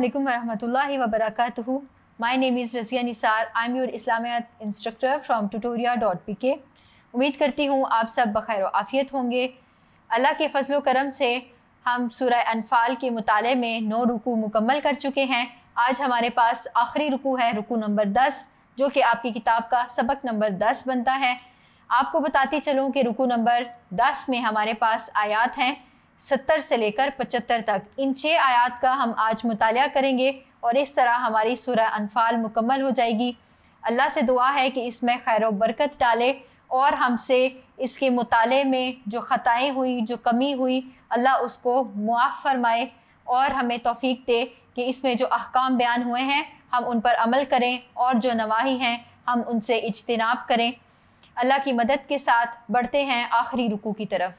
Assalamualaikum warahmatullahi wabarakatuh. My name is Razia Nisar. I'm your Islamiyat instructor from tutoria.pk. उम्मीद करती हूँ आप सब बखैर व आफियत होंगे। अल्लाह के फजल व करम से हम सूरह अनफाल के मुताले में 9 रुकू मुकम्मल कर चुके हैं। आज हमारे पास आखिरी रुकू है, रुकू नंबर 10, जो कि आपकी किताब का सबक नंबर 10 बनता है। आपको बताती चलूँ कि रुकू नंबर 10 में हमारे पास आयात हैं 70 से लेकर 75 तक। इन 6 आयात का हम आज मुतालिया करेंगे और इस तरह हमारी सूरह अनफाल मुकम्मल हो जाएगी। अल्लाह से दुआ है कि इसमें खैर व बरकत डाले और हमसे इसके मुताले में जो ख़ताएँ हुई, जो कमी हुई, अल्लाह उसको मुआफ़ फरमाए और हमें तौफ़ीक दे कि इसमें जो अहकाम बयान हुए हैं हम उन पर अमल करें और जो नवाही हैं हम उनसे इज्तिनाब करें। अल्लाह की मदद के साथ बढ़ते हैं आखिरी रुकू की तरफ।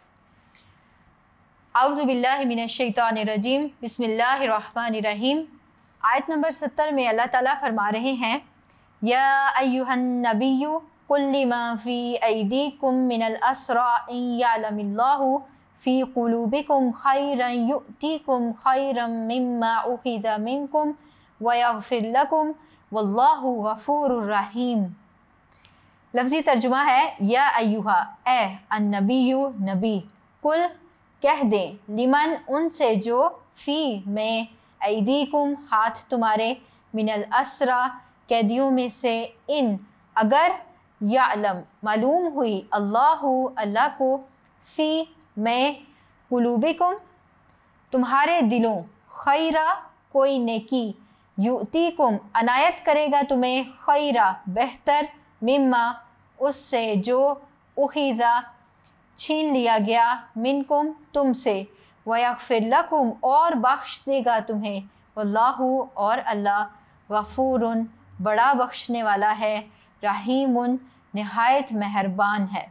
औज़ु बिल्लाहि मिनश शैतानिर रजीम, बिस्मिल्लाहिर रहमानिर रहीम। आयत नंबर 70 में अल्लाह ताला फरमा रहे हैं, या अय्युहन नबिय्यु कुल लिमा फ़ी ऐदीकुम मिनल अस्रा इन यअलमिल्लाहु फ़ी क़ुलूबिकुम खैरन युअतिकुम खैरन मिम्मा उख़िज़ मिनकुम व यग़फ़िर लकुम वल्लाहु गफ़ूरुर रहीम। लफ्ज़ी तर्जुमा है, या अय्युहा, ए, अन्नबिय्यु, नबी, कुल, कह दें, लिमन, उनसे, जो, फ़ी, में, ऐदीकुम, हाथ तुम्हारे, मिनल अस्रा, कैदियों में से, इन, अगर, यालम, मालूम हुई, अल्लाहु, अल्लाह को, फ़ी, में, कुलूबिकुम, तुम्हारे दिलों, खैरा, कोई नेकी, युतीकुम, अनायत करेगा तुम्हें, खैरा, बेहतर, मिम्मा, उससे, जो, उखीज़ा, छीन लिया गया, मिनकुम, तुमसे, वयग़फ़िर लकुम, और बख्श देगा तुम्हें, वल्लाहु, और अल्लाह, गफ़ूरुन, बड़ा बख्शने वाला है, रहीमुन, निहायत मेहरबान है।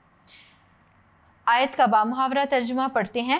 आयत का बामुहावरा तर्जुमा पढ़ते हैं।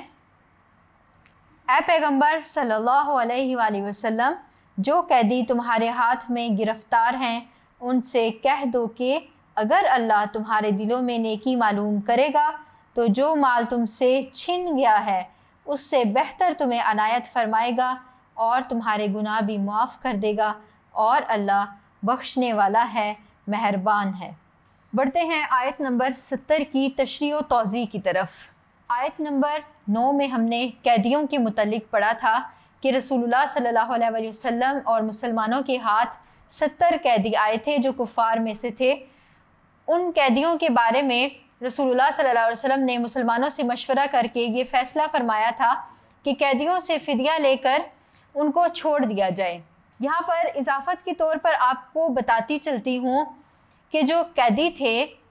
ए पैगंबर सल्लल्लाहु अलैहि वसल्लम, जो कैदी तुम्हारे हाथ में गिरफ्तार हैं उनसे कह दो कि अगर अल्लाह तुम्हारे दिलों में नेकी मालूम करेगा तो जो माल तुमसे छिन गया है उससे बेहतर तुम्हें अनायत फरमाएगा और तुम्हारे गुनाह भी मुआफ़ कर देगा और अल्लाह बख्शने वाला है, मेहरबान है। बढ़ते हैं आयत नंबर 70 की तशरीह व तौज़ीह की तरफ। आयत नंबर 9 में हमने कैदियों के मुतल्लिक़ पढ़ा था कि रसूलुल्लाह सल्लल्लाहु अलैहि वसल्लम और मुसलमानों के हाथ 70 कैदी आए थे जो कुफ़ार में से थे। उन कैदियों के बारे में रसूलुल्लाह सल्लल्लाहु अलैहि वसल्लम ने मुसलमानों से मशवरा करके ये फ़ैसला फरमाया था कि कैदियों से फ़िदिया लेकर उनको छोड़ दिया जाए। यहाँ पर इजाफ़त के तौर पर आपको बताती चलती हूँ कि जो कैदी थे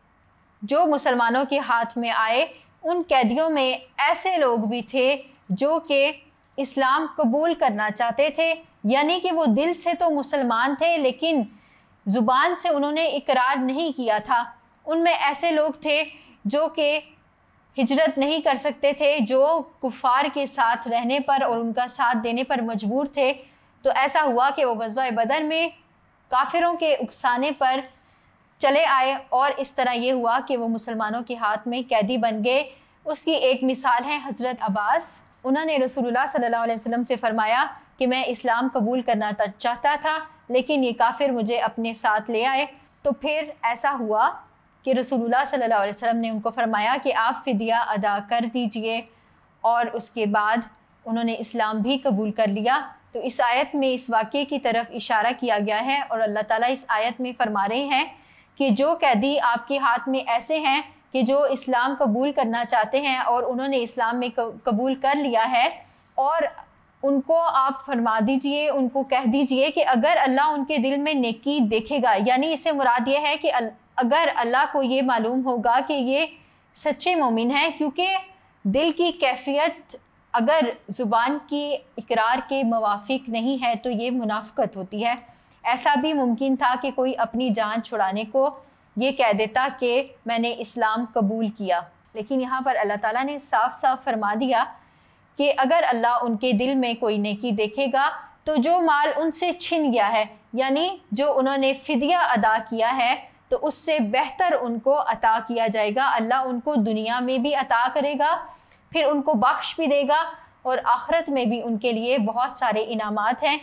जो मुसलमानों के हाथ में आए, उन कैदियों में ऐसे लोग भी थे जो कि इस्लाम कबूल करना चाहते थे, यानी कि वो दिल से तो मुसलमान थे लेकिन ज़ुबान से उन्होंने इकरार नहीं किया था। उनमें ऐसे लोग थे जो कि हिजरत नहीं कर सकते थे, जो कुफ़ार के साथ रहने पर और उनका साथ देने पर मजबूर थे। तो ऐसा हुआ कि वो ग़ज़वा बदर में काफिरों के उकसाने पर चले आए और इस तरह ये हुआ कि वो मुसलमानों के हाथ में कैदी बन गए। उसकी एक मिसाल है हज़रत अब्बास। उन्होंने रसूलुल्लाह सल्लल्लाहु अलैहि वसल्लम से फ़रमाया कि मैं इस्लाम कबूल करना चाहता था लेकिन ये काफिर मुझे अपने साथ ले आए। तो फिर ऐसा हुआ कि रसूलुल्लाह सल्लल्लाहु अलैहि वसल्लम ने उनको फ़रमाया कि आप फ़िदिया अदा कर दीजिए और उसके बाद उन्होंने इस्लाम भी कबूल कर लिया। तो इस आयत में इस वाक़े की तरफ इशारा किया गया है और अल्लाह ताला इस आयत में फ़रमा रहे हैं कि जो कैदी आपके हाथ में ऐसे हैं कि जो इस्लाम कबूल करना चाहते हैं और उन्होंने इस्लाम में कबूल कर लिया है, और उनको आप फरमा दीजिए, उनको कह दीजिए कि अगर अल्लाह उनके दिल में नेकी देखेगा, यानी इससे मुराद ये है कि अगर अल्लाह को ये मालूम होगा कि ये सच्चे मोमिन हैं, क्योंकि दिल की कैफियत अगर ज़ुबान की इकरार के मुवाफ़िक नहीं है तो ये मुनाफ़िक़त होती है। ऐसा भी मुमकिन था कि कोई अपनी जान छुड़ाने को ये कह देता कि मैंने इस्लाम कबूल किया, लेकिन यहाँ पर अल्लाह ताला ने साफ साफ फरमा दिया कि अगर अल्लाह उनके दिल में कोई नेकी देखेगा तो जो माल उनसे छिन गया है, यानी जो उन्होंने फ़िदिया अदा किया है, तो उससे बेहतर उनको अता किया जाएगा। अल्लाह उनको दुनिया में भी अता करेगा, फिर उनको बख्श भी देगा और आखिरत में भी उनके लिए बहुत सारे इनामात हैं।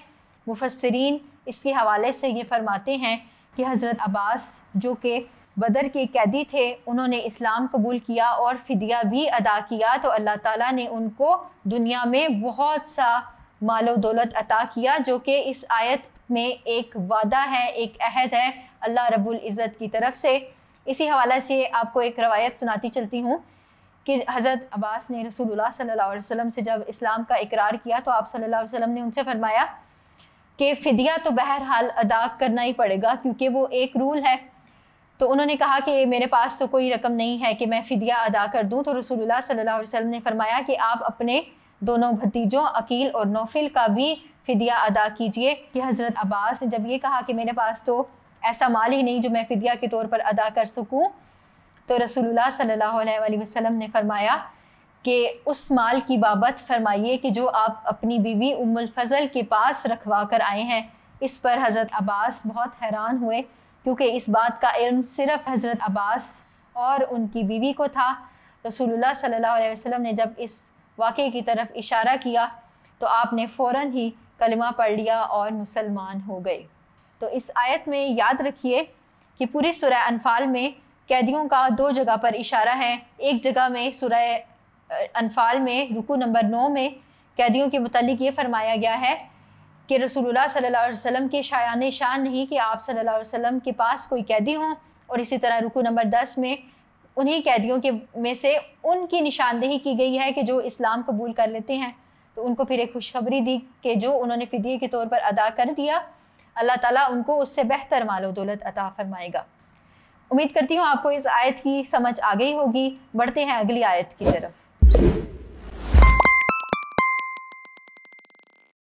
मुफस्सिरीन इसके हवाले से ये फरमाते हैं कि हज़रत अब्बास जो कि बदर के कैदी थे, उन्होंने इस्लाम कबूल किया और फ़िदिया भी अदा किया, तो अल्लाह ताला ने उनको दुनिया में बहुत सा मालो दौलत अता किया, जो कि इस आयत में एक वादा है, एक अहद है अल्लाह रब्बुल इज़्ज़त की तरफ से। इसी हवाले से आपको एक रवायत सुनाती चलती हूँ कि हज़रत अब्बास ने रसूलुल्लाह सल्लल्लाहु अलैहि वसल्लम से जब इस्लाम का इकरार किया तो आप सल्लल्लाहु अलैहि वसल्लम ने उनसे फरमाया कि फ़िदिया तो बहरहाल अदा करना ही पड़ेगा क्योंकि वो एक रूल है। तो उन्होंने कहा कि मेरे पास तो कोई रकम नहीं है कि मैं फ़िदिया अदा कर दूं। तो रसूलुल्लाह सल्लल्लाहु अलैहि वसल्लम ने फरमाया कि आप अपने दोनों भतीजों अकील और नौफिल का भी फ़िदिया अदा कीजिए। कि हज़रत अब्बास ने जब ये कहा कि मेरे पास तो ऐसा माल ही नहीं जो मैं फ़िदिया के तौर पर अदा कर सकूं, तो रसूलुल्लाह सल्लल्लाहु अलैहि वसल्लम ने फरमाया कि उस माल की बाबत फरमाइए कि जो आप अपनी बीवी उम्मुल फ़ज़ल के पास रखवा कर आए हैं। इस पर हज़रत अब्बास बहुत हैरान हुए क्योंकि इस बात का इल्म सिर्फ़ हज़रत अब्बास और उनकी बीवी को था। रसूलुल्लाह सल्लल्लाहु अलैहि वसल्लम ने जब इस वाक़े की तरफ इशारा किया तो आपने फ़ौरन ही कलिमा पढ़ लिया और मुसलमान हो गए। तो इस आयत में याद रखिए कि पूरी सूरह अनफ़ाल में कैदियों का दो जगह पर इशारा है। एक जगह में सूरह अनफ़ाल में रुकू नंबर 9 में कैदियों के मुतालिक ये फरमाया गया है कि रसूलुल्लाह सल्लल्लाहु अलैहि वसल्लम के शायान शान नहीं कि आप सल्लल्लाहु अलैहि वसल्लम के पास कोई कैदी हों, और इसी तरह रुकू नंबर 10 में उन्हीं कैदियों के में से उनकी निशानदेही की गई है कि जो इस्लाम कबूल कर लेते हैं। तो उनको फिर एक खुशखबरी दी कि जो उन्होंने फ़िदिये के तौर पर अदा कर दिया, अल्लाह ताला उनको उससे बेहतर मालो दौलत अता फरमाएगा। उम्मीद करती हूँ आपको इस आयत की समझ आ गई होगी। बढ़ते हैं अगली आयत की तरफ।